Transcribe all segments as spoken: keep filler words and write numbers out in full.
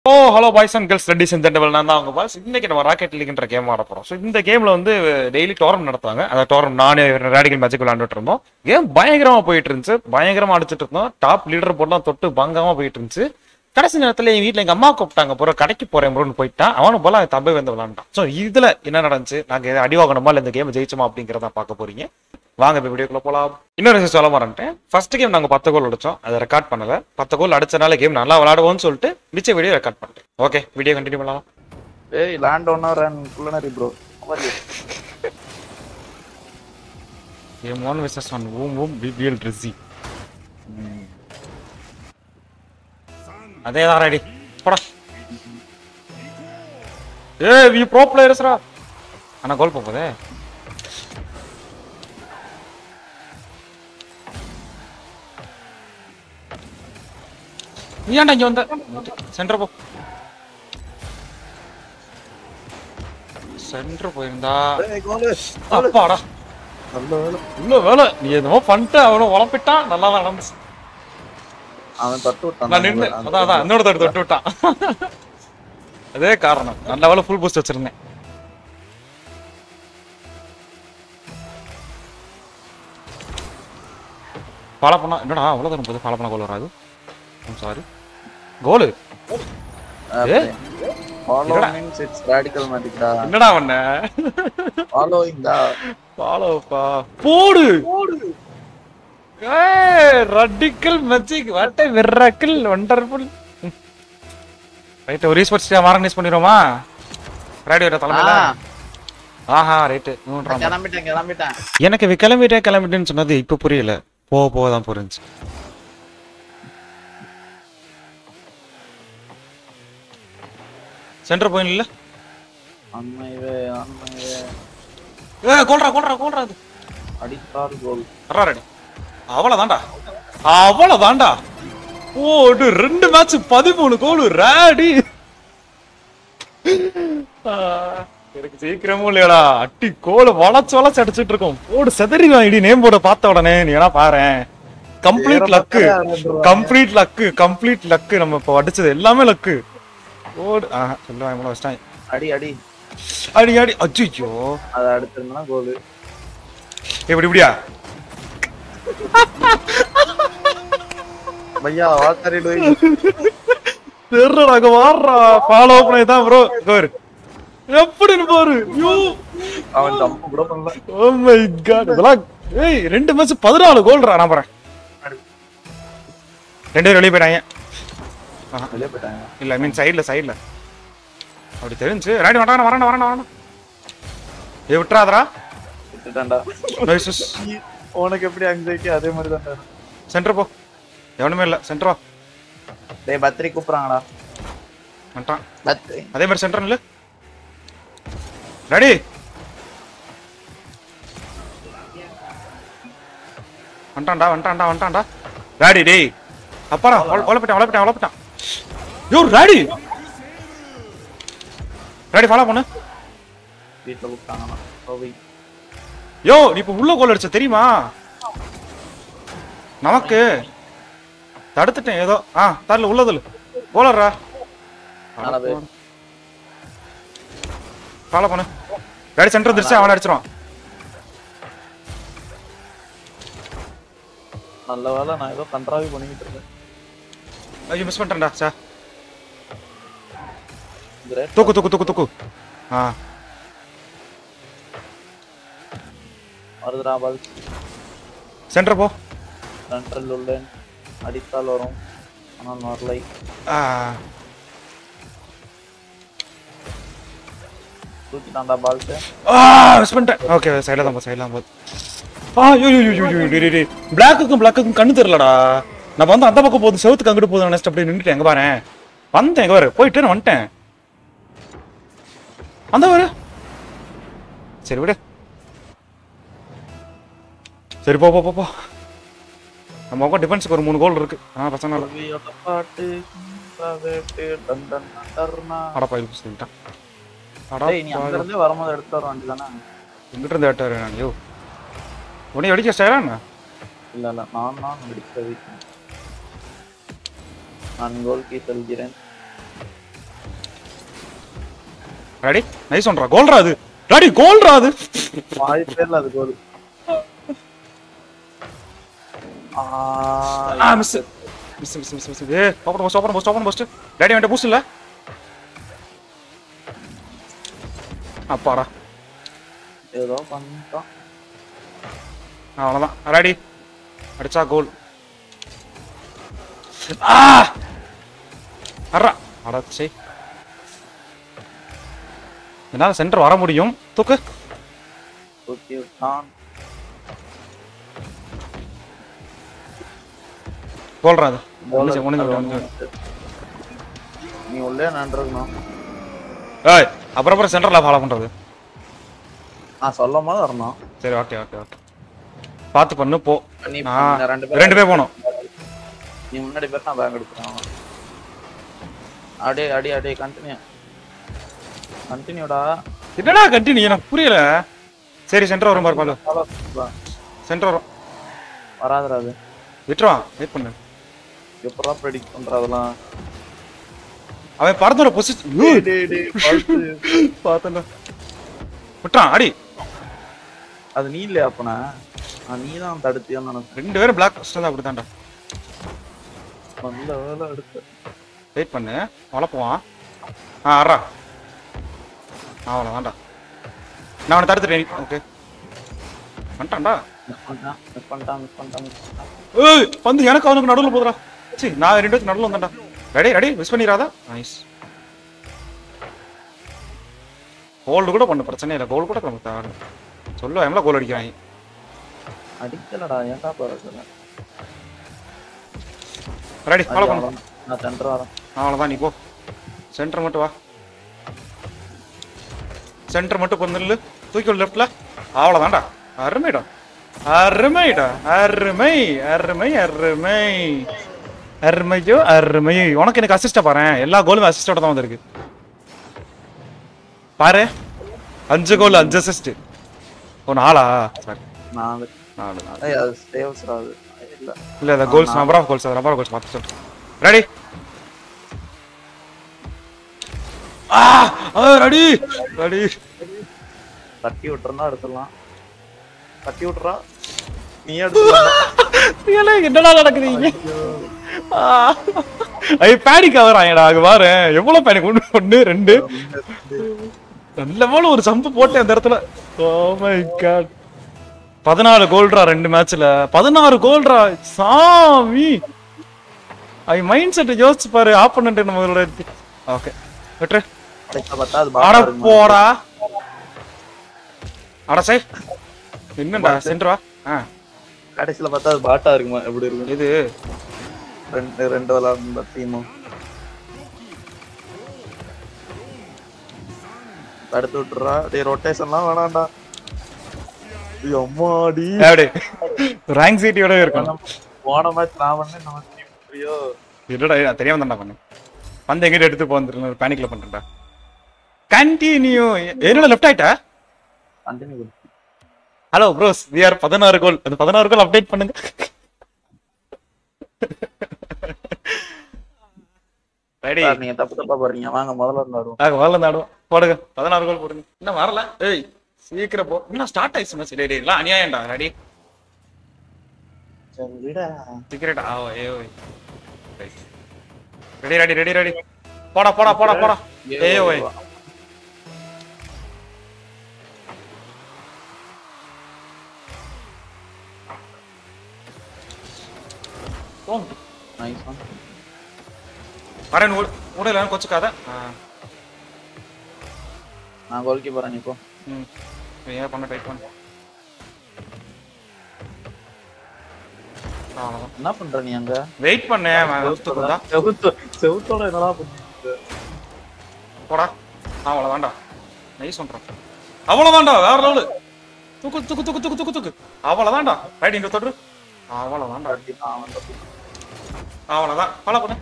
O hello boys and girls ladies and gentlemen, நான் தான் அவங்க பாஸ். இன்னைக்கு நம்ம ராக்கெட் லீக்ன்ற கேம் ஆட போறோம். ஸோ இந்த கேம்ல வந்து டெய்லி டோர்னமெண்ட் நடத்துவாங்க. அந்த டோர்னமெண்ட் நானே ரேடிக்கல் மேஜிக் விளையாண்டுட்டு இருந்தோம். கேம் பயங்கரமா போயிட்டு இருந்துச்சு, பயங்கரமா அடிச்சிட்டு இருந்தோம். டாப் லீடர் போர்ட்லாம் தொட்டு பங்கமா போயிட்டு இருந்துச்சு. கடைசி நேரத்தில் என் வீட்டில் எங்க அம்மா கூப்பிட்டாங்க, போற கடைக்கு போறேன் ப்ரோன்னு போயிட்டான். அவனு போல தம்பி வந்து விளாண்டான். ஸோ இதுல என்ன நடந்துச்சு, நாங்க அடி வாங்கணுமா இல்லை இந்த கேம் ஜெயிச்சோமா அப்படிங்கிறத பார்க்க போறீங்க. வாங்க இப்போ வீடியோக்குள்ள போலாம். இன்னொரு விஷயம் சொல்ல மாட்டேன். ஃபர்ஸ்ட் கேம் நாங்க பத்து கோல் அடிச்சோம், அதை ரெக்கார்ட் பண்ணல. பத்து கோல் அடிச்சனால கேம் நல்லா விளையாடுவோம்னு சொல்லிட்டு மிச்ச வீடியோ ரெக்கார்ட் பண்ணிட்டேன். ஓகே, வீடியோ கண்டினியூ பண்ணலாம். ஏய் லேண்ட் ஓனர் அண்ட் குள்ளனரி bro game one versus one ஓம் ஓம் பிபிஎல் ட்ரெஸி. அதே தான் ரெடி போடா. ஏய் வி ப்ரோ பிளேயர்ஸ்ரா. ஆனா கோல் போகுதே. நீ ஏன்டா இங்க வந்த? சென்டர் போ. சென்டர் போயிருந்தா அப்பாடா நல்ல வேலை. இல்ல வேலை நீ என்னமோ பண்ணிட்டு அவனை உழப்பிட்டான். நல்லா தான் நடந்துச்சு. அவன் தட்டு விட்டான். நான் நின்று அதான் அதான் இன்னொரு தட்டு தொட்டு விட்டான். அதே காரணம். நல்ல வேலை ஃபுல் பூஸ்ட் வச்சிருந்தேன். ஃபாலோ பண்ணா என்னடா அவ்வளோ தரும் போது ஃபாலோ பண்ண கோல் வராது. Sorry goal. Following it's radical மேஜிக்டா. என்னடா பண்ண? ஃபாலோவிங் டா. ஃபாலோப்பா போடு. ஏய் radical magic what a miracle wonderful. Right, ஒரு ரீஸ்போர்ட்ஸ் ஆர்கனைஸ் பண்ணிரோமா ரேடியோட தலைமையில. ஆஹா ரைட். கிளம்பிட்டேன் கிளம்பிட்டேன். எனக்கு கிளம்பிட்டே கிளம்பிட்டேன்னு சொன்னது இப்ப புரியல, போக போக தான் புரிஞ்சு. சென்டர் பாயிண்ட் இல்ல. அம்மைவே அம்மைவே. ஏ கோல்ரா கோல்ரா கோல்ரா அது அடித்தார் கோல். அரா ரெடி. அவ்வளவுதான்டா அவ்வளவுதான்டா. ஓடு ரெண்டு மேட்ச் பதிமூணு கோல் ரெடி. எனக்கு சீக்கிரமும் இல்லையடா. அட்டி கோல் வளைச்சு வளைச்சு அடிச்சிட்டு இருக்கோம். போடு செதறிடுவான் இடி நேம் போர்டை பார்த்த உடனே. நீ வேணா பாரு. Complete luck complete luck complete luck. நம்ம இப்போ அடிச்சது எல்லாமே லக்கு. ஓடு. ஆஹா சொல்லுவாங்க இவ்வளோ வச்சிட்டான். அடி அடி அடி அடி. அச்சோ அதை அடுத்திருந்தா கோல். எப்படி இப்படியா பையா வாட் ஆர் யூ டூயிங்? தெரியறாங்க வாடுறா. ஃபாலோ பண்ணி தான் ப்ரோ கோர் எப்படின்னு பாரு. யூ அவன் ஜம்ப் கூட பண்ணல. Oh my God. இதெல்லாம் ஏய் ரெண்டு மேட்ச் பதினாலு கோல்ரா. நான் பாறேன் ரெண்டு பேரும் வெளியே போயிட்டாங்க. வெளியே போயிட்டாங்க. இல்ல ஐ மீன் சைடுல சைடுல அப்படி தெரிஞ்சு. ரைட் வரானே வரானே வரானே வரானே. ஏ விட்டுறாதடா. விட்டுட்டான்டா. நைஸ். உனக்கு எப்படி அங்கேக்கு அதே மாதிரி தான்டா. சென்டர் போ. எவனுமே இல்ல. சென்டர் வா. டேய் பத்ரி கூப்பிடுறாங்கடா. வந்துட்டான். பத்ரி அதே மாதிரி சென்டர் இல்ல. ரெடி. வந்துட்டான்டா வந்துட்டான்டா வந்துட்டான்டா. ரெடி டேய். அப்பாடா ஒளப்பிட்டான் ஒளப்பிட்டான் ஒளப்பிட்டான். யோ ரெடி ரெடி ஃபாலோ பண்ணு. வீட்ல கூப்பிட்டாங்கடா. ஓவி யோ நீ இப்ப உள்ள கோல் அடிச்ச தெரியுமா நமக்கு? தடுத்துட்டேன் ஏதோ. ஆ தரல உள்ளதுல கோலர்ரா. ஃபாலோ பண்ணு. ரெடி சென்டர் வந்துருச்சு. அவனை அடிச்சிருவான். நல்ல வேலை நான் ஏதோ கண்ட்ராவி பண்ணிக்கிட்டு இருக்கேன். ஐயோ மிஸ் பண்ணிட்டேன்டா சார். கிரேட். தூக்கு தூக்கு தூக்கு தூக்கு. ஆ வருதுடா பால். சென்டர் போ. சென்ட்ரல் உள்ளேன். அடித்தால் வரும் ஆனால் வரலை. ஆ தூக்கிட்டான்டா பால். ஆ மிஸ் பண்ணிட்டேன். ஓகே சைடுல தான் போ சைடுல தான் போ. ஆ யோ யோ யோ யோ டேய் டேய் பிளாக்குக்கும் பிளாக்குக்கும் கண்ணு தெரியலடா. நான் வந்து அந்த பக்கம் போகுது செவுத்துக்கு அங்கிட்டு போகுது. நெக்ஸ்ட் அப்படியே நின்றுட்டேன். எங்க பாரு வந்தேன். எங்க பாரு போயிட்டு நான் வந்துட்டேன். அந்த பாரு. சரி விடு. சரி போ போ போ. நம்ம பக்கம் டிஃபென்ஸ்க்கு ஒரு மூணு கோல் இருக்கு. ஆ பசங்க பாட்டு வேட்டு டண்டன் டர்னா. அட பாய் சொல்லிட்டான். அட டேய் நீ அங்க இருந்து வரும்போது எடுத்து வர வேண்டியதானே. எங்கிட்ட இருந்து ஏட்டாரு நான். யோ உன்னை அடிக்க ஸ்டைலா என்ன? இல்ல இல்ல நான் நான் அடிக்க வைக்கிறேன். நான் கோல் கீ செல்கிறேன். ரெடி நைஸ் ஒன்றா கோல்ரா அது ரெடி கோல்ரா அது வாய்ப்பே இல்ல அது கோல். ஆ miss miss miss miss miss ஏ open post open post open post ready வந்து பூஸ்ட் இல்ல அப்பாடா ஏதோ பண்ணிட்டோம். அவ்வளவுதான் ரெடி அடிச்சா கோல் ஆ அரா அடச்சே என்னால சென்டர் வர முடியும் தூக்கு ஓகே தான். கோல்ரா அது முடிஞ்சு முடிஞ்சு முடிஞ்சு நீ உள்ளே நின்றுக்கணும். ஏய் அப்புறம் அப்புறம் சென்டர்ல ஃபாலோ பண்றது நான் சொல்லும் போது வரணும். சரி ஓகே ஓகே ஓகே பார்த்து பண்ணு போ நீ நான் ரெண்டு பேரும் ரெண்டு பேர் போனோம் நீ முன்னாடி பேர் நான் பேக் எடுக்கிறேன். அடே அடி அடே கண்டினியூ கண்டினியூடா. என்னடா கண்டினியூ எனக்கு புரியல சரி சென்டர் வரும் பாரு பாலு சென்டர் வரும் வராதுடா அது. விட்டுருவான் வெயிட் பண்ணு எப்படா ப்ரெடிக்ட் பண்ற அதெல்லாம். அவன் பறந்தோட பொசிஷன் டேய் டேய் பார்த்து பார்த்தேன்டா விட்டுறான் அடி அது நீ இல்லையா அப்பனா? நீ தான் தடுத்தியான்னு நினைச்சேன். ரெண்டு பேரும் பிளாக் பஸ்டர் தான் அப்படித்தான்டா நல்ல வேலை எடுத்து வெயிட் பண்ணு வளப்புவான் ஆ அறா அவ்வளோதான்டா நான் அவனை தடுத்துட்டேன் ஓகே வந்துட்டான்டா மிஸ் பண்ணிட்டான் மிஸ் பண்ணிட்டான் மிஸ் பண்ணிட்டான் மிஸ் பண்ணிட்டான். ஏய் வந்து எனக்கு அவனுக்கு நடுவில் போதுடா சரி நான் ரெண்டு பேருக்கு நடுவில் வந்தேன்டா ரெடி ரெடி மிஸ் பண்ணிடாதா நைஸ் கோல்டு கூட பண்ண பிரச்சனை இல்லை கோல் கூட நமக்கு தேவை சொல்லுவா எவ்வளோ கோல் அடிக்கிறாங்க அடிக்கலடா ஏன்டா போறது. ரெடி ஃபாலோ பண்ணு நான் சென்டர் வரேன். அவ்வளோதான் நீ போ சென்டர் மட்டும் வா சென்டர் மட்டும் கொஞ்சம் தூக்கி லெஃப்ட்ல அவ்வளோதான்டா அருமைடா அருமைடா அருமை அருமை அருமை அருமையோ அருமை உனக்கு எனக்கு அசிஸ்டா பாரு எல்லா கோலும் அசிஸ்டோட தான் வந்திருக்கு பாரு அஞ்சு கோல் அஞ்சு அசிஸ்ட் ஓ நாளா சாரி நாலு நாலு நாலு ஏய் அது சேவ்ஸ் அது இல்ல இல்ல இல்ல goals number of goals number of goals பார்த்து சொல்லு ரெடி ஆ ரெடி ரெடி தட்டி விட்டுறனா எடுத்துடலாம். தட்டி விட்டுறா நீ எடுத்துடா. என்னடா நடக்குது ஐ பேனிக் ஆகுறாங்கடா அங்க பாரு எவ்வளவு பேனிக் ஒண்ணு ஒண்ணு ரெண்டு நல்ல போல ஒரு சம்பு போட்டேன் அந்த இடத்துல ஓ மை காட் பதினாலு கோல்ரா ரெண்டு மேட்ச்ல பதினாறு கோல்ரா சாமி ஐ மைண்ட் செட் யோசிச்சு பாரு ஆப்போனன்ட் நம்மளோட ஓகே விட்டுரு பார்த்தா அது அட பாட்டா போடா அட சை என்னடா சென்டரா ஆ கடைசில பார்த்தா அது பாட்டா இருக்குமா எப்படி இருக்கும் இது ரெண்டு ரெண்டு விளையாடுற டீமும் தடுத்து விட்டுறா. டேய் ரொட்டேஷன்லாம் வேணாம்டா. ஐயோ அம்மாடி அப்படி ரேங்க் சீட்டியோட இருக்கணும் போன மேட்ச் நான் பண்ணேன் நம்ம டீம் புரியோ என்னடா நான் தெரியாம தான்டா பண்ணேன் வந்து எங்கிட்ட எடுத்து போந்துருந்தேன் பேனிக்ல பண்றேன்டா கண்டினியூ என்னோட லெஃப்ட் ஆயிட்டா continue hello bros we are பதினாறு கோல் அந்த பதினாறு கோல் அப்டேட் பண்ணுங்க ரெடி நீங்க தப்பு தப்பா போறீங்க வாங்க முதல்ல விளையாடுவோம். நாங்க வரல நாடுவோம் போடுங்க பதினாறு கோல் போடுங்க இன்னும் வரல ஏய் சீக்கிரம் போ இன்னும் ஸ்டார்ட் ஆயிடுச்சு மேட்ச் டேய் டேய் எல்லாம் அநியாயம்டா ரெடி சரி விட சீக்கிரட்டா ஆ ஏ ஓய் ரெடி ரெடி ரெடி ரெடி போடா போடா போடா போடா ஏ ஓய் போம் நைஸ் ஒன் வரேன் ஊடல கொச்சுக்காத நான் கோல் கீப்பர் நீ போ. ம் ஏன் பண்ண ட்ரை பண்ணு அவ்வளவுதான் என்ன பண்ற நீ அங்க வெயிட் பண்ணேன் செவுத்துக்குதா செவுத்து செவுத்தோட என்னடா பண்ணுங்க போடா அவ்வளவுதான்டா நைஸ் பண்றேன் அவ்வளவுதான்டா வேற லெவல் தூக்கு தூக்கு தூக்கு தூக்கு தூக்கு தூக்கு அவ்வளவுதான்டா ரைட் இங்க தொடு அவ்வளவுதான்டா அவ்வளவுதான் ஃபாலோ பண்ணு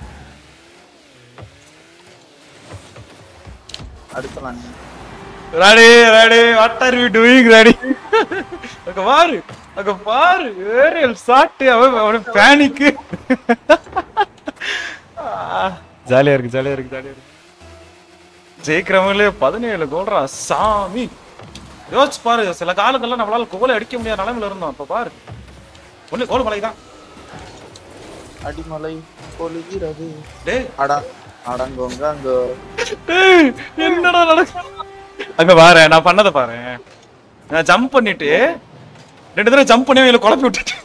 அடுத்தலாம் நீ ready ready what are you doing ready அங்க பாரு அங்க பாரு ஏரியல் ஷாட் அவன் பேனிக் ஜாலியா இருக்கு ஜாலியா இருக்கு ஜாலியா இருக்கு ஜெயிக்கிறவங்களே பதினேழு கோல்ரா சாமி. யோசிச்சு பாரு, சில காலங்கள்லாம் நம்மளால கோலை அடிக்க முடியாத நிலைமையில இருந்தோம். இப்ப பாரு ஒண்ணு கோல் மலை தான். அடிமலை பொழிகிறது. டேய் அடா அடங்கோங்க அங்க. டேய் என்னடா நடக்கு அங்க பாரு, நான் பண்ணதை பாரு. நான் ஜம்ப் பண்ணிட்டு ரெண்டு தடவை ஜம்ப் பண்ணி அவங்களை குழப்பி விட்டுட்டேன்.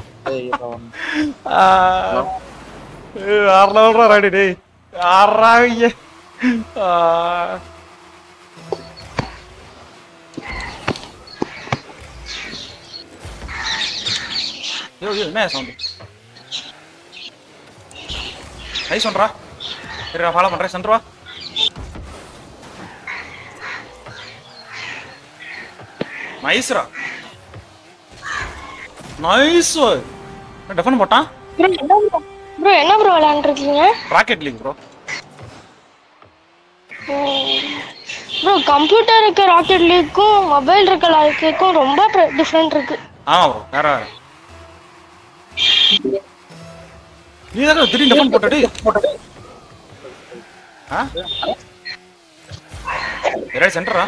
ஆறா ராடி டேய் ஆறாங்க. யோ யோ என்ன சவுண்ட் ஐ சொல்றா. சரி நான் ஃபாலோ பண்றேன். சென்டர் வா. நைஸ்ரா நைஸ். டெஃபன் போட்டான். ப்ரோ என்ன ப்ரோ ப்ரோ என்ன ப்ரோ விளையாண்டுருக்கீங்க? Rocket league bro. Bro computer இருக்க ராக்கெட் லீக்கும் மொபைல் இருக்க ராக்கெட்டுக்கும் ரொம்ப டிஃபரெண்ட் இருக்கு. ஆமா ப்ரோ வேற வேற. நீ தான் திடீர்னு டெஃபன் போட்டடி போட்டடி. ஆ ரெடி சென்டரா.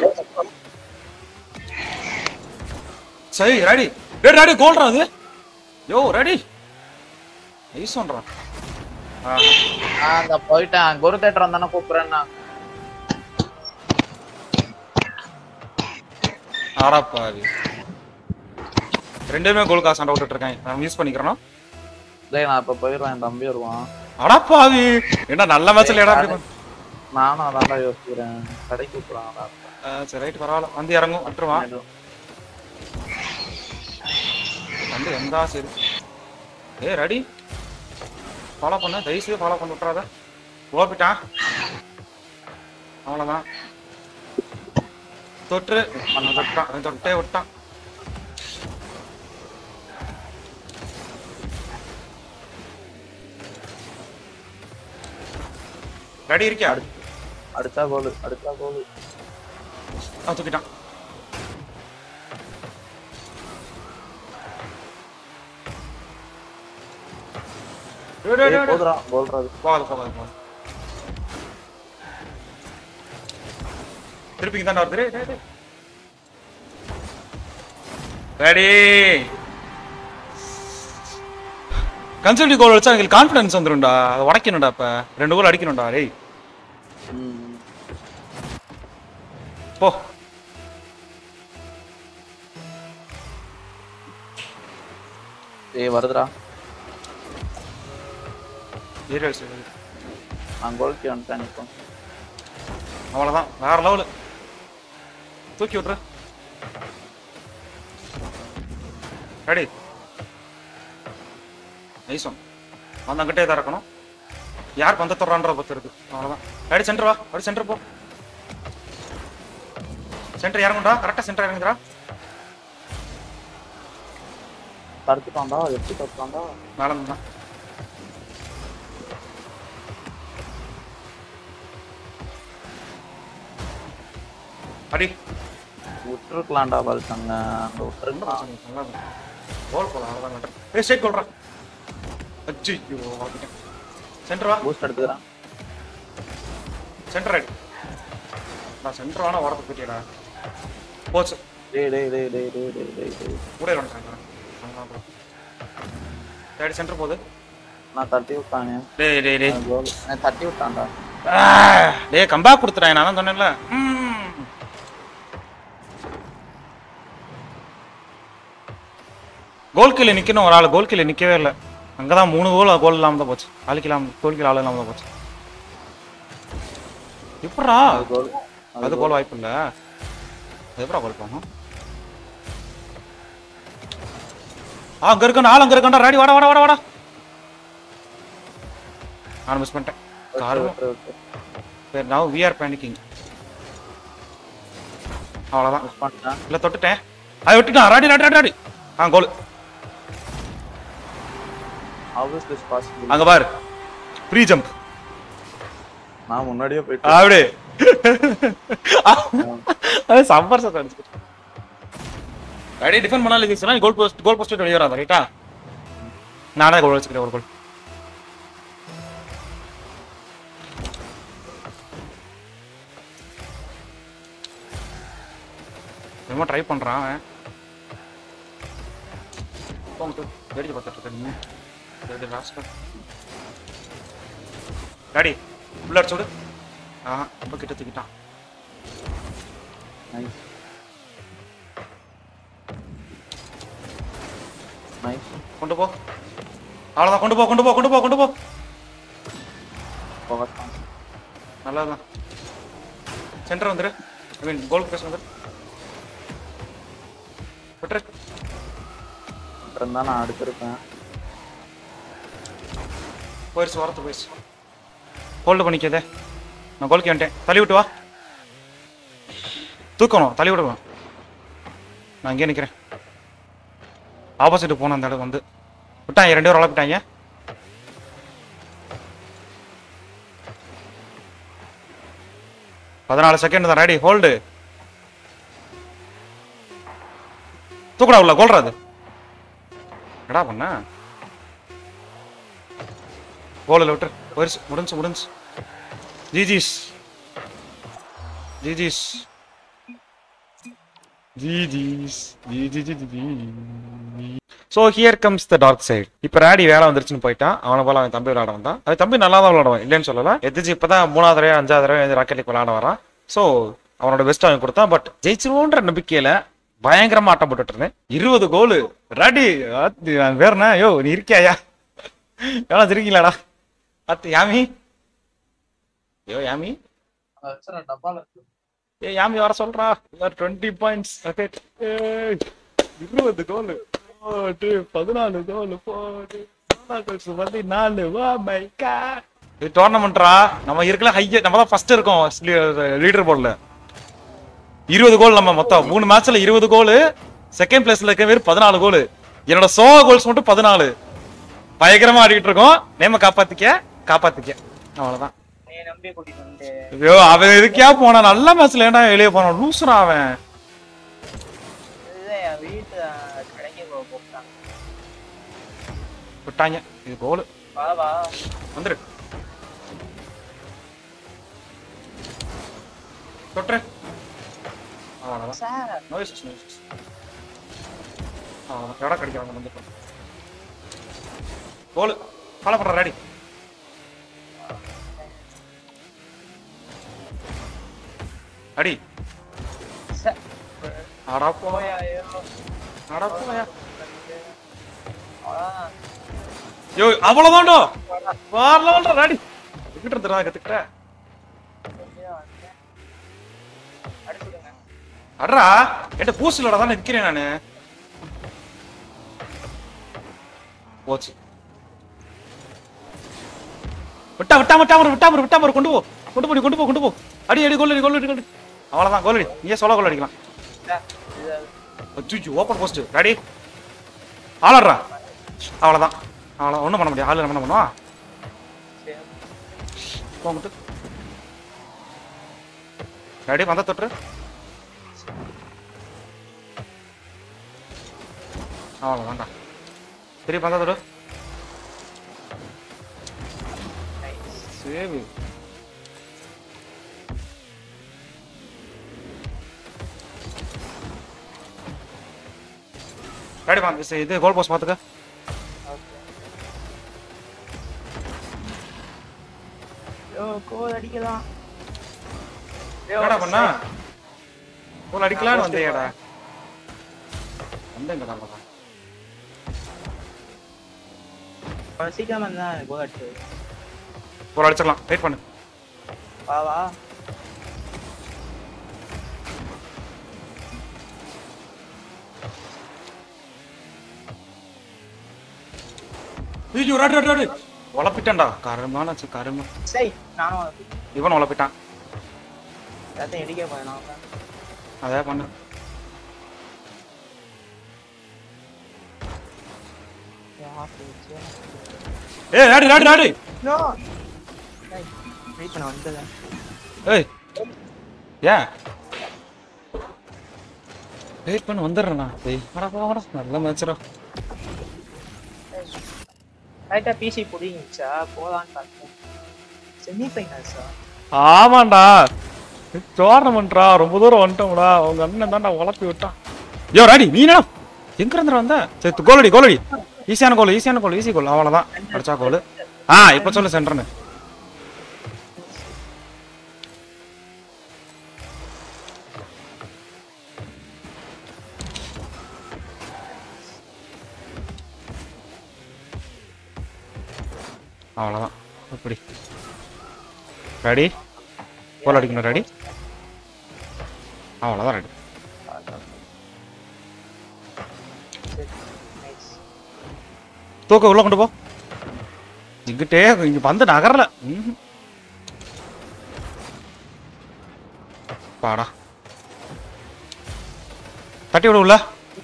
சரி ரெடி. டேய் ரெடி கோல்ரா அது. யோ ரெடி நைஸ் ஒன்ரா. ஆ அந்த போயிட்டேன். குரு தேட்டர் வந்தானே கூப்பிடுறேன்னா. ஆடாப்பாவி ரெண்டுமே கோல் காசு சண்டை விட்டுட்டு இருக்கேன். நான் யூஸ் பண்ணிக்கிறேனா? டேய் நான் இப்ப போயிடுறேன். என் தம்பி வருவான். அடாப்பாவி என்ன நல்ல மேட்ச்ல ஏடா அப்படி. நானும் அதான்டா யோசிக்கிறேன். கடைக்கு கூப்பிடுறான்டா. சரி ரைட் பரவாயில்ல. வந்து இறங்கும் விட்டுருவான். வந்து எந்தா சரி. ஏ ரெடி ஃபாலோ பண்ண தயவுசெய்து ஃபாலோ பண்ணி விட்றாத. ஓப்பிட்டான் அவ்வளோதான். தொற்று தொட்டான் தொட்டே விட்டான். ரெடி இருக்கியா? அடுத்தா கோல் அடுத்தா கோல். ஆ தூக்கிட்டான். போதுடா கோல்ரா. போகாது போகாது போகாது. திருப்பி தான் வருது. ரெடி கன்சல்டி கோல் வச்சா எனக்கு கான்ஃபிடன்ஸ் வந்துரும்டா. அதை உடைக்கணும்டா. இப்ப ரெண்டு கோல் அடிக்கணும்டா. டேய் போ. ஏய் வருதுடா. ஏரியல் சைடு நான் கோல்கி வந்துட்டேன் இப்போ. அவ்வளோதான் வேற லெவலு. தூக்கி விட்ரு. ரெடி நைஸும் வந்தங்கிட்டே தான் இருக்கணும். யார் பந்த தொடரான்ற பத்து இருக்கு. அவ்வளோதான். ரெடி சென்டர் வா. அப்படி சென்டர் போ. சென்டர் இறங்குண்டா. கரெக்டாக சென்டர் இறங்குறா. தடுத்துட்டான்டா. எப்படி தடுத்தான்டா? மேலே தான் அடி விட்டுருக்கலாம்டா. பால்சாங்க அங்கே விட்டுருக்கலாம். கோல் போலாம். அவ்வளோதான். ஏ ஸ்ட்ரைட் கோல்றா. அச்சு சென்டர் வா. பூஸ்ட் எடுத்துக்கிறேன். Centre right. நான் சென்டர் வேணா வரது போட்டியடா. போச்சு. டேய் டேய் டேய் டேய் டேய் டேய் டேய் டேய் கூட வரணும் சென்டர். அங்க டேய் சென்டர் போகுது. நான் தட்டி விட்டானே. டேய் டேய் டேய் கோல் நான் தட்டி விட்டான்டா. டேய் கம்பேக் கொடுத்துறேன். நான் தான் சொன்னேன்ல. கோல் கீழே நிக்கணும். ஒரு ஆள் கோல் கீழே நிக்கவே இல்லை. அங்கதான் மூணு கோல் கோல் இல்லாம தான் போச்சு. ஆளுக்கலாம் கோல் கீழே ஆள் இல்லாம தான் போச்சு. எப்படா கோல் அது கோல் வாய்ப்பு இல்ல. எப்படா கோல் போகணும்? ஆ அங்க இருக்க ஆள் அங்க இருக்கா. ரெடி வாடா வாடா வாடா வாடா. நான் மிஸ் பண்ணிட்டேன். காரணம் நவ் வி ஆர் பேனிக்கிங். அவ்வளோதான் மிஸ் பண்ணிட்டேன். இல்லை தொட்டுட்டேன். அதை விட்டுட்டான். ராடி ராடி ராடி ராடி. ஆ கோல். How is this possible? அங்க பாரு ஃப்ரீ ஜம்ப். நான் முன்னாடியே போயிட்டேன். அப்படியே அது சம்பர் சத்தம் அடிச்சு. ரெடி டிஃபெண்ட் பண்ணால இது சொன்னா கோல் போஸ்ட் கோல் போஸ்ட் வெளிய வராத. ரைட்டா நானே கோல் வச்சுக்கிறேன். ஒரு கோல். என்னமோ ட்ரை பண்றான் அவன். போங்க வெடிச்சு பார்த்துட்டு இருக்கேன். ரெடி லாஸ்ட் டாடி உள்ள அடிச்சு விடு. ஆ ரொம்ப கிட்ட தூக்கிட்டான். Nice nice. கொண்டு போ. அவ்வளோதான். கொண்டு போ கொண்டு போ கொண்டு போ கொண்டு போ. போகட்டும். நல்லாதான். சென்டர் வந்துரு. ஐ மீன் கோல் பேஸ் வந்துரு. விட்டுரு. இருந்தா நான் அடுத்திருப்பேன். போயிடுச்சு வரத்து போயிடுச்சு. ஹோல்டு பண்ணிக்கதே. நான் கோல்க்கு வந்துட்டேன். தள்ளி விட்டு வா. தூக்கணும். தள்ளி விடுவேன். நான் இங்கே நிற்கிறேன். ஆப்போசிட் போன அந்த இடம் வந்து விட்டாங்க. ரெண்டு பேரும் வளர்ப்பிட்டாங்க. பதினாலு செகண்ட் தான். Ready hold. தூக்கடா உள்ள கோல்றாது. என்னடா பண்ண? கோலில் விட்டு போயிடுச்சு. முடிஞ்சு முடிஞ்சு. GGs GGs GGs GG. So here comes the dark side. இப்போ ராடி வேலை வந்துருச்சுன்னு போயிட்டான். அவனை போல அவன் தம்பி விளையாட வந்தான். அது தம்பி நல்லா தான் விளையாடுவான், இல்லைன்னு சொல்லல. எதிர்த்து இப்போதான் மூணாவது தடவை அஞ்சாவது தடவை ராக்கெட் லீக் விளையாட வரான். ஸோ அவனோட பெஸ்ட் அவன் கொடுத்தான். பட் ஜெயிச்சிருவோன்ற நம்பிக்கையில பயங்கரமா ஆட்டம் போட்டுட்டு இருந்தேன். இருபது கோலு ராடி. வேறனா யோ நீ இருக்கியாயா? எவ்வளோ இருக்கீங்களாடா? பார்த்து யாமி. யோ யாமி. ஏ யாமி வர சொல்றா. Twenty points. இருபது கோலு போட்டு பதினாலு கோலு போட்டு பதினாலு. இது டோர்னமெண்ட்ரா. நம்ம இருக்கலாம் ஹைய. நம்ம தான் ஃபர்ஸ்ட் இருக்கோம் லீடர் போர்டில். இருபது கோல் நம்ம மொத்தம் மூணு மேட்ச்ல இருபது கோலு. செகண்ட் பிளேஸ்ல இருக்க பேர் பதினாலு கோலு. என்னோட சோக கோல்ஸ் மட்டும் பதினாலு. பயங்கரமா ஆடிட்டு இருக்கோம். நேம காப்பாத்திக்க காப்பாத்திக்க. அவ்வளவுதான். ஐயோ அவன் எதுக்கா போனா? நல்ல மேட்ச்ல ஏன்டா வெளியே போனான்? லூசுரா அவன். விட்டாங்க. இது கோலு. வந்துரு. தொட்டுரு. அவ்வளவுதான். Noise noise. அவ்வளவுதான். எடா கடிக்கிறாங்க வந்து. கோலு. ஃபாலோ பண்ற ரெடி. அடி. அடா போயா. அடா போயா. யோ அவ்வளவுதான்டா. வரலடா ரெடி. கிட்ட இருந்துடா கத்துக்கற. அடடா என்கிட்ட பூஸ்லோட தான் நிக்கிறேன் நானு. போச்சு. விட்டா விட்டா விட்டா விட்டா விட்டா விட்டா கொண்டு போ கொண்டு போ கொண்டு போ கொண்டு போ. அடி அடி கோல் அடி கோல் அடி கோல். அவ்வளவுதான் கோல் அடி. நீயே சோலோ கோல் அடிக்கலாம். அச்சோ ஓபன் போஸ்ட் ரெடி. ஆளறா. அவ்வளவுதான். அவ்வளவு ஒண்ணும் பண்ண முடியாது. ஆளு என்ன பண்ணுவா? போங்கட்டு. ரெடி வந்த தொட்டு. அவ்வளவுதான்டா. சரி வந்த தொட்டு. சேவ். ரெடி வாங்க. இது கோல் போஸ்ட் பாத்துக்க. யோ கோல் அடிக்கலாம். என்னடா பண்ணா? கோல் அடிக்கலாம்னு வந்தேடா. வந்தேங்க தான். சீக்கிரம் வந்தா கோல் அடிச்சு. கோல் அடிச்சிடலாம். வெயிட் பண்ணு. வா வா. ஐயோ ராட் ராட் ராட். வளப்பிட்டான்டா. கருமான கரும. சரி நானும் வளப்பிட்டேன். இவன் வளப்பிட்டான். எல்லாத்தையும் இடிக்க போறேன். அதே பண்ணு. ஏய் ராடி ராடி ராடி. நோ. வெயிட் பண்ண வந்ததா. ஏய். ஏன்? வெயிட் பண்ண வந்துறேனா? டேய் வாடா வாடா. நல்ல மேட்ச்ரா. ரைட்டா பிசி புடிங்கிச்சா போலான்னு பார்த்தேன். செமி ஃபைனல்ஸா? ஆமாண்டா. டோர்னமெண்ட்ரா ரொம்ப தூரம் வந்துட்டோம்டா. உங்க அண்ணன் தான்டா உழப்பி விட்டான். யோ ராடி நீ என்ன எங்க இருந்து வந்த? சரி கோலடி கோலடி ஈஸியான கோல் ஈஸியான கோல் ஈஸி கோல் அவ்வளவுதான் அடிச்சா கோல். ஆ இப்ப சொல்லு சென்டர்னு. அவ்வளவுதான் இப்படி ரெடி கோல் அடிக்கணும் ரெடி. அவ்வளவுதான் ரெடி. தூக்க உள்ள கொண்டு போ. இங்கிட்டே இங்க வந்து நகரல. பாடா தட்டி விட உள்ள.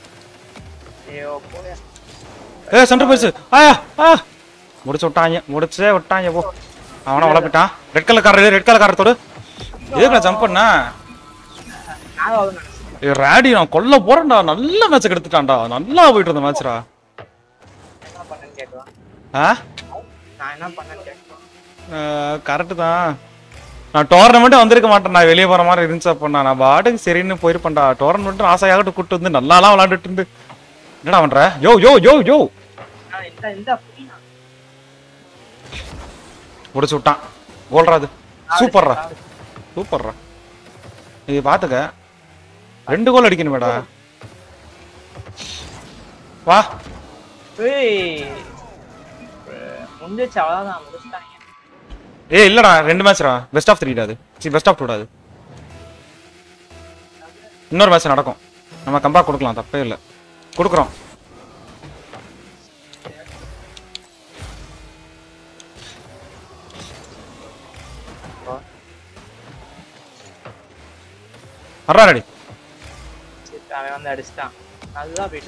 ஏ சென்டர் போயிடுச்சு. ஆயா ஆ முடிச்சு விட்டாங்க முடிச்சே விட்டாங்க போ. அவனா வளர்ப்பிட்டான். Red colour car red colour காரத்தோடு எதுக்கு ஜம்ப் பண்ணா? ராடி நான் கொல்ல போறேன்டா. நல்ல மேட்ச் எடுத்துட்டான்டா. நல்லா போயிட்டு இருந்த மேட்ச்ரா. கரெக்டு தான். நான் டோர்னமெண்ட் வந்திருக்க மாட்டேன். நான் வெளியே போற மாதிரி இருந்துச்சு அப்ப நான் பாட்டுக்கு சரின்னு போயிருப்பேன்டா. டோர்னமெண்ட் ஆசையாகட்டு கூட்டு வந்து நல்லாலாம் விளையாண்டுட்டு இருந்து என்னடா பண்ற? யோ யோ யோ யோ முடிச்சு விட்டான். கோல்ராது சூப்பர்ரா சூப்பர்ரா. இது பாத்துக்க ரெண்டு கோல் அடிக்கணுமேடா. வா ஏ இல்லடா ரெண்டு மேட்ச்ரா. பெஸ்ட் ஆஃப் த்ரீடா அது. சி பெஸ்ட் ஆஃப் டூடா அது. இன்னொரு மேட்ச் நடக்கும். நம்ம கம்பேக் கொடுக்கலாம் தப்பே இல்லை. கொடுக்குறோம். அறா ரெடி. அவன் வந்து அடிச்சிட்டான். நல்லா போயிட்டு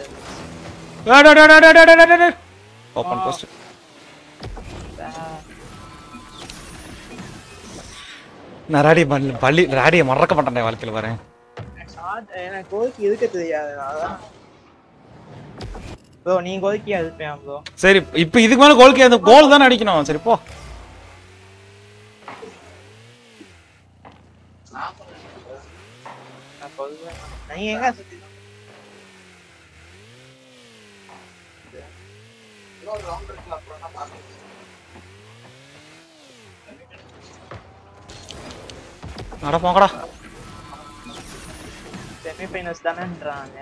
ஓபன் போஸ்ட். நான் ராடி பள்ளி ராடியை மறக்க மாட்டேன் வாழ்க்கையில வரேன். எனக்கு கோல்கி எதுக்கு தெரியாது. அதான் ப்ரோ நீ கோல்கி அடிப்பேன் ப்ரோ. சரி இப்போ இதுக்கு மேல கோல்கி அந்த கோல் தானே அடிக்கணும். சரி போ. நீ எங்க நட போங்கடா. செமி ஃபைனல்ஸ் தானேன்றாங்க.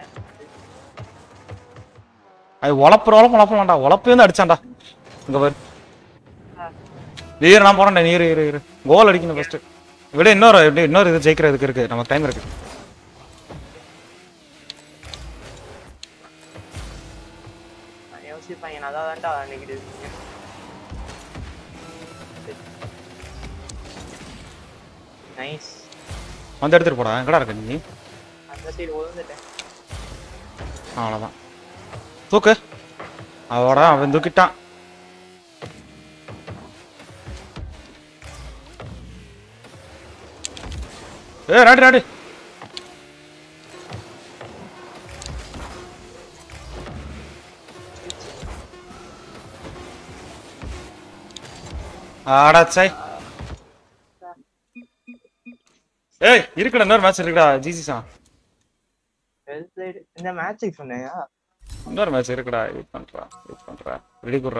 அது உழப்புற உழப்பு உழப்பலாம்டா. உழப்பு வந்து அடிச்சான்டா. இங்க பாரு நீர் நான் போறேன்டா. நீர் இரு இரு கோல் அடிக்கணும் ஃபர்ஸ்ட். விட இன்னொரு இன்னொரு இது ஜெயிக்கிறதுக்கு இருக்கு. நமக்கு டைம் இருக்கு. யோசிப்பாங்க நல்லா தான்டா நினைக்கிது. நைஸ் வந்து எடுத்துட்டு போடா. எங்கடா இருக்க நீ? அந்த சைடு ஓடுறேன். அவ்வளவுதான் தூக்கு. அவட அவன் தூக்கிட்டான். ஏ ராடி ராடி ஆடாச்சை. ஏய் இருக்குடா இன்னொரு மேட்ச் இருக்குடா. ஜிசிசா இந்த மேட்சுக்கு சொன்னேயா? இன்னொரு மேட்ச் இருக்குடா. வெயிட் பண்றா வெயிட் பண்றா ரெடி குடுறா.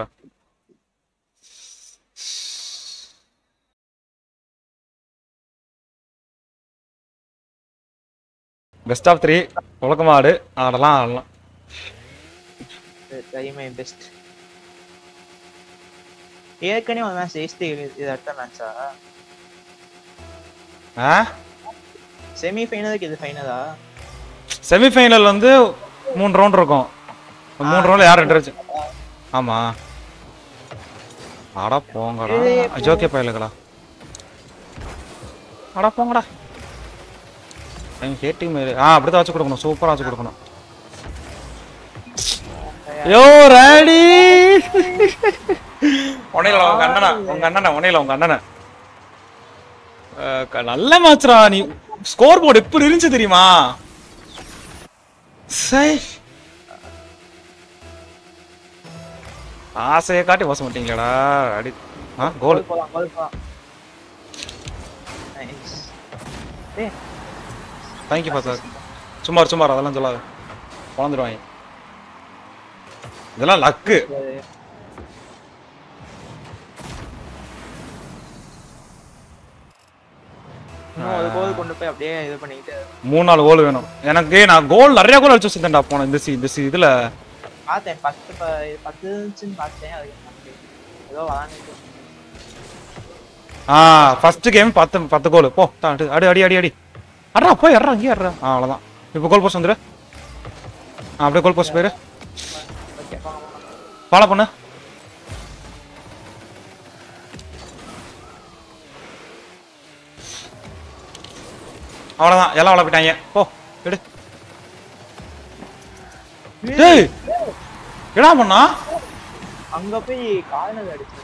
பெஸ்ட் ஆஃப் த்ரீ உலகமாடு ஆடலாம் ஆடலாம். Try my best. ஏற்கனவே ஒரு மேட்ச் ஜெயிச்சிட்டு இது அடுத்த மேட்சா? ஆ செமி ஃபைனலுக்கு இது ஃபைனலா? செமி ஃபைனல் வந்து மூணு ரவுண்ட் இருக்கும். மூணு ரவுண்ட்ல யார் ரெண்டு வச்சு? ஆமா அட போங்கடா. ஜோக்கே பயலுங்களா. அட போங்கடா. ஹேட்டிங் மேல ஆ அப்படிதான் வச்சு கொடுக்கணும். சூப்பரா வச்சு கொடுக்கணும். யோ ராடி உன்னையில உங்க அண்ணனா உங்க அண்ணனா உன்னையில உங்க அண்ணனா நல்ல மேட்ச்ரா. நீ ஸ்கோர் போர்டு எப்படி இருந்துச்சு தெரியுமா? ஆசையை காட்டி மோசம் மாட்டீங்களா? அடி ஆ கோல். டேய் தேங்க்யூ ஃபாதர். சும்மார் சும்மார் அதெல்லாம் சொல்லாத, வளர்ந்துருவாங்க. இதெல்லாம் லக்கு. இன்னும் ஒரு கோல் கொண்டு போய் அப்படியே இது பண்ணிக்கிட்டு மூணு நாலு கோல் வேணும் எனக்கு. நான் கோல் நிறைய கோல் அடிச்சு வச்சிருந்தேன்டா போனேன் இந்த சி இந்த சி இதுல. பார்த்தேன் பத்து ப- பத்து இருந்துச்சுன்னு பார்த்தேன். அதுக்கு ஏதோ வாங்கிட்டு ஆ ஃபர்ஸ்ட் கேம் பத்து பத்து கோல். போ அடி அடி அடி அடி அடி அட்ரா போய் அட்ரா அங்கேயே அட்ரா. ஆ அவ்வளோதான். இப்போ கோல் போஸ்ட் வந்துரு. ஆ அப்படியே கோல் போஸ்ட் போயிரு. ஓகே வாங்க வாங்க. ஃபாலோ பண்ணு. அவ்வளோதான், எல்லாம் அவ்வளோ போயிட்டாங்க. போ எடு. டேய் என்ன பண்ணா? அங்க போய் கார்னர் அடிச்சு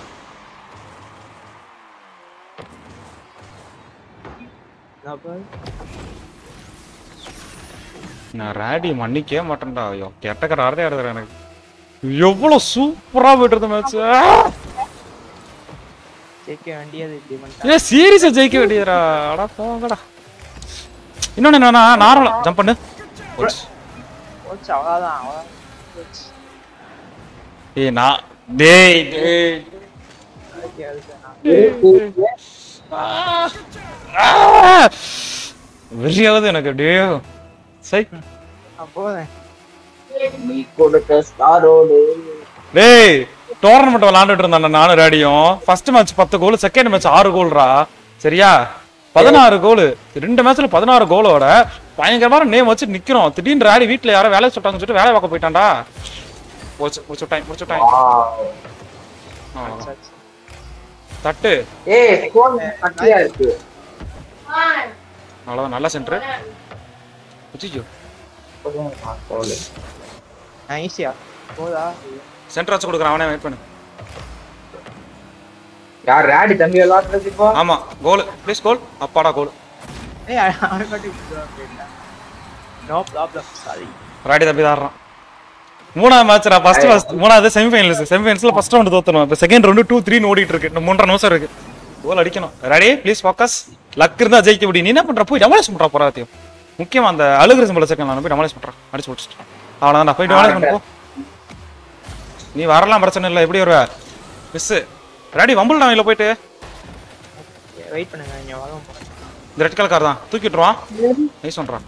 நான் ராடி மன்னிக்கவே மாட்டேன்டா. ஐயோ கெட்டக்கற ஆடுறதே ஆடுறேன் எனக்கு. எவ்வளவு சூப்பரா போயிட்டு இருந்த மேட்ச். ஜெயிக்க வேண்டியது இப்படி பண்ணிட்டாங்க. ஏ சீரியஸா ஜெயிக்க வேண்டியதுடா. அட போங்கடா. இன்னொன்னு என்னன்னா நார்மலா ஜம்ப் பண்ணு. போச்சு அவ்வளவுதான் அவ்வளவுதான் போச்சு. ஏய் நான் டேய் டேய் ஓகே அதுக்கு நான் வெறியாவது எனக்கு அப்படியே. சரி நான் போறேன். டேய் டோர்னமெண்ட் விளையாண்டுட்டு இருந்தான் நானும் ரேடியும். ஃபர்ஸ்ட் மேட்ச் பத்து கோல், செகண்ட் மேட்ச் ஆறு கோல்ரா. சரியா? பதினாறு கோல். ரெண்டு மேட்ச்ல பதினாறு கோலோட பயங்கரமான நேம் வச்சு நிக்கிறோம். திடீர்னு ராடி வீட்டுல யாரோ வேலை சொல்லிட்டாங்கன்னு சொல்லிட்டு வேலை பார்க்க போயிட்டான்டா. போச்சு முடிச்சு டைம் முடிச்சு டைம். தட்டு. ஏய் ஸ்கோர் கட்டியா இருக்கு. அவ்வளவுதான். நல்ல சென்டர். புச்சிச்சோ ஈஸியா போதா? சென்டர் வச்சு கொடுக்குறான். அவனே வெயிட் பண்ணு. யார் ராடி தம்பி விளையாடுறது இப்போ? ஆமா கோல் ப்ளீஸ் கோல். அப்பாடா கோல். ஏய் அவன் கட்டி விட்டுறான். No problem sorry. ராடி தம்பி தாடுறான். மூணாவது மேட்ச்ரா. ஃபர்ஸ்ட் ஃபர்ஸ்ட் மூணாவது செமிஃபைனல்ஸ். செமிஃபைனல்ஸ்ல ஃபர்ஸ்ட் ரவுண்ட் தோத்துறோம். இப்போ செகண்ட் ரவுண்ட் டூ த்ரீ ஓடிட்டு இருக்கு. இன்னும் மூன்றரை நிமிஷம் இருக்கு. கோல் அடிக்கணும். ராடி ப்ளீஸ் ஃபோக்கஸ். லக் இருந்தா ஜெயிக்க முடியும். நீ என்ன பண்ற? போய் டெமாலிஷ் பண்றா போறாத்தியம். முக்கியமா அந்த அழுகுற சிம்பிள் செகண்ட் நான் போய் டெமாலிஷ் பண்றேன். அடிச்சு முடிச்சிட்டு அவ்வளவுதான். நான் போய் டெமாலிஷ் பண்ணு போ. நீ வரலாம் பிரச்சனை இல்லை. எப்படி வருவ? மிஸ் ராடி வம்பிள் நான் இல்ல போயிட்டு வெயிட் பண்ணுங்க. நீங்க வாங்க. இந்த ரெட் கலர் கார் தான் தூக்கி விட்டுருவான். நைஸ் பண்றான்.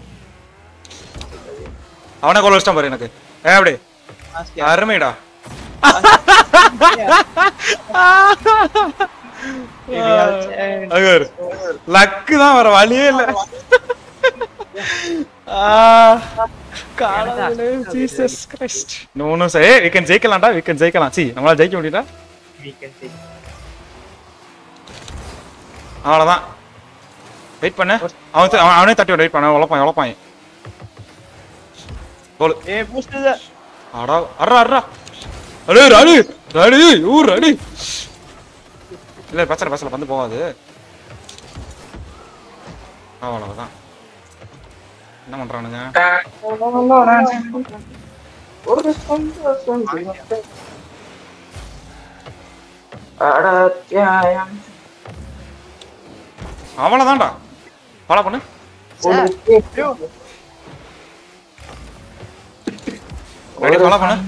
அவனே கோல் வச்சிட்டான் பாரு எனக்கு. ஏ அப்படி அருமைடா. லக்கு தான், வர வழியே இல்ல. Jesus Christ. No say we can ஜெயிக்கலாம்டா. we can ஜெயிக்கலாம். சி நம்மளால ஜெயிக்க முடியுதா? we can see. அவ்வளவுதான். வெயிட் பண்ணு. அவன் அவனே தட்டி வெயிட் பண்ண. உலப்பான் உலப்பான். கோல். ஏய் பூஸ்ட் இது. அடா அறா அறா. அடே ராடி ராடி ஊ ராடி. இல்ல பச்சல பச்சல வந்து போகாது. அவ்வளவுதான். என்ன பண்றானுங்க? ஒரு சந்தோஷம் அடத்யாயம். அவ்வளவுதான்டா. ஃபாலோ பண்ணு. ரெடி ஃபாலோ பண்ணு.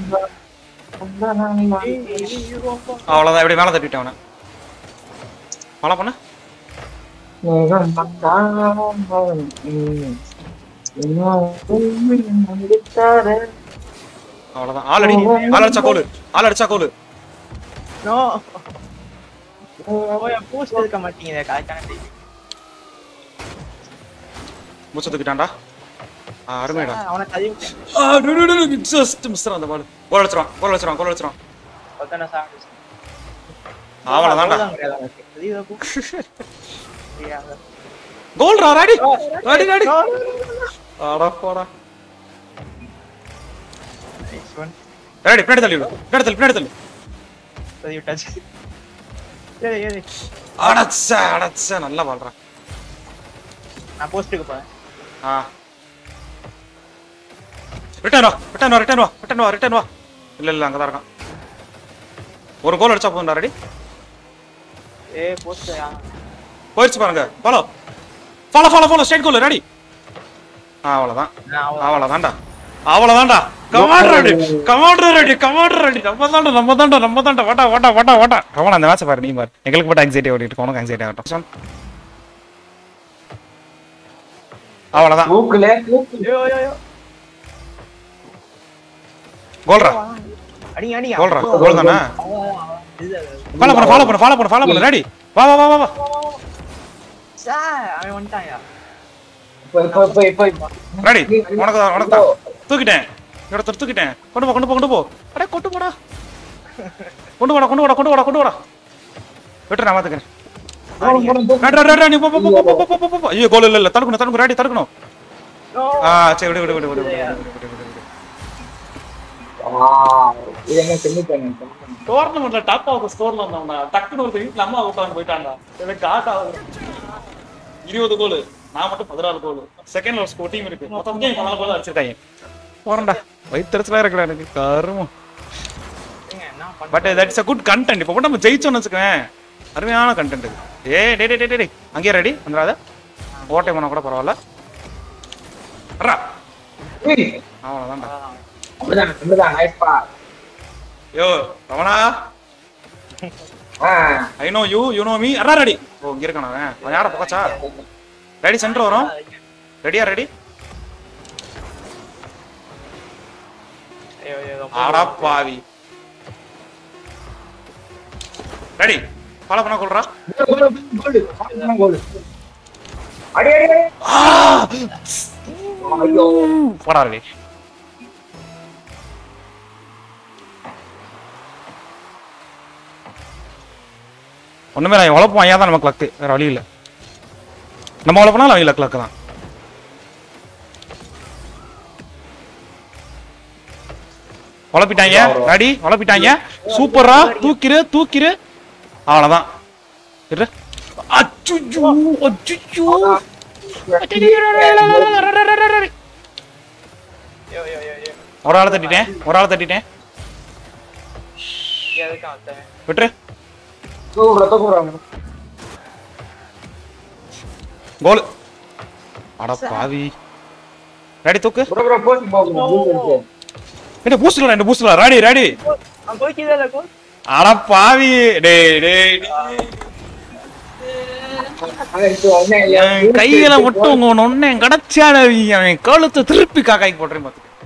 அவ்வளவுதான். இப்படி மேல தட்டிட்டேன் அவனை. ஃபாலோ பண்ணு. அவ்வளவுதான். ஆல் அடி. ஆல் அடிச்சா கோல். ஆல் அடிச்சா கோல். நோ ஓயா பூஸ்ட் இருக்க மாட்டீங்க. கரெக்டான டைம். மூச்சு தூக்கிட்டான்டா. அருமைடா. அவனை தள்ளி விட்டேன். ஆ டு டு டு ஜஸ்ட் மிஸ்டர் அந்த பால். கோல் அடிச்சறான். கோல் அடிச்சறான். கோல் அடிச்சறான். பத்தன சாப்பிடு. அவ்வளவுதான்டா. வெளிய போ. கோல் ரா ராடி. ராடி ராடி. ஆடா போடா. Nice one. ராடி பின்னாடி தள்ளி விடு. பின்னாடி தள்ளி பின்னாடி தள்ளி. தள்ளி விட்டாச்சு. ஏய் ஏய். அடச்சா அடச்சா நல்லா பால்றா. நான் போஸ்ட்க்கு போறேன். ஆ ரிட்டர்ன் வா ரிட்டர்ன் வா ரிட்டர்ன் வா ரிட்டர்ன் வா ரிட்டர்ன் வா. இல்ல இல்ல அங்க தான் இருக்கான். ஒரு கோல் அடிச்சா போதும்டா. ரெடி. ஏய் போஸ்ட் யா. போயிடுச்சு பாருங்க. Follow. Follow follow follow straight goal ready. அவ்வளவுதான் அவ்வளவுதான்டா அவ்வளவுதான்டா. Commander ready commander ready commander ready. நம்ம தான்டா நம்ம தான்டா நம்ம தான்டா வாடா வாடா வாடா வாடா. கமான் அந்த மேட்ச் பாரு நீ பாரு. எங்களுக்கு மட்டும் ஆங்ஸைட்டி ஓடிட்டு இருக்கு, உனக்கு ஆங்ஸைட்டி ஆகட்டும். அவ்வளவுதான் தூக்குல கோல்ரா அடி அடி கோல்ரா கோல் தானா? ஃபாலோ பண்ணு ஃபாலோ பண்ணு ஃபாலோ பண்ணு ஃபாலோ பண்ணு ரெடி. வா வா வா வா சார் அவன் வந்துட்டாயா? போய் போய் போய் போய் ரெடி. உனக்கு உனக்கு தான் தூக்கிட்டேன் இடத்த தூக்கிட்டேன். கொண்டு போ கொண்டு போ கொண்டு போ. அடே கொண்டு போடா கொண்டு போடா கொண்டு போடா கொண்டு போடா கொண்டு போடா. விட்டு நான் பாத்துக்கிறேன். நீ போ போ போ போ போ போ. ஐயோ கோல் இல்ல இல்ல தடுக்கணும் தடுக்கணும் ரெடி தடுக்கணும். ஆ சரி விடு விடு விடு விடு விடு. ஆ இது என்ன செமி பண்ணு. டோர்னமெண்ட்ல டாப் ஆஃப் ஸ்கோர்ல வந்தான்டா. டக்குனு ஒரு வீட்ல அம்மா உட்கார்ந்து போயிட்டான்டா. எனக்கு காட் ஆகுது. இருபது கோல் நான் மட்டும் பதினாலு goal. Second level score team இருக்கு. மொத்தம் கேம் பதினாலு கோல் அடிச்சிட்டாங்க. போறடா வயித்தெரிச்சலா இருக்குடா எனக்கு கருமம். But that is a good content. இப்போ நம்ம ஜெயிச்சோம்னு வெச்சுக்கேன் அருமையான கண்டென்ட் இது. ஏய் டே டே டே டே அங்கே ரெடி வந்துறாத. ஓட்டை போனா கூட பரவாயில்ல. அரா அவ்வளவுதான்டா. அப்படிதான் அப்படிதான் நைஸ் பா. யோ ரமணா ஆ I know you you know me. அரா ரெடி. ஓ இங்க இருக்கானே அவன். அவன் யார பக்கச்சா? ரெடி சென்டர் வரும். ரெடியா ரெடி. ஐயோ ஐயோ ஆடா பாவி. ரெடி ஃபாலோ பண்ண கொல்றா. கோல் கோல் அடி அடி அடி. ஐயோ போடா ரெடி. ஒண்ணுமே இல்லை உழப்போம். ஐயா தான் நமக்கு லக்கு, வேற வழி இல்லை. நம்ம உழப்பனாலும் அவங்க லக்கு லக்கு தான். உழப்பிட்டாங்க ரெடி உழப்பிட்டாங்க. சூப்பரா தூக்கிரு தூக்கிரு. அவ்வளவுதான். ஒரு ஆளை தட்டிட்டேன் ஒரு ஆளை தட்டிட்டேன். விட்டுரு. கோல். அட பாவி. ரெடி தூக்கு. ப்ரோ ப்ரோ போஸ்ட் போகும். என்ன பூஸ்ட்ல ரெண்டு பூஸ்ட்ல ரெடி ரெடி. நான் போய்க்கிதல கோல். அட பாவி. டேய் டேய் கையில மட்டும் உங்க ஒண்ணே கடச்சாட அவன் கழுத்தை திருப்பி காக்காய்க்கு போடுறேன் பாத்து.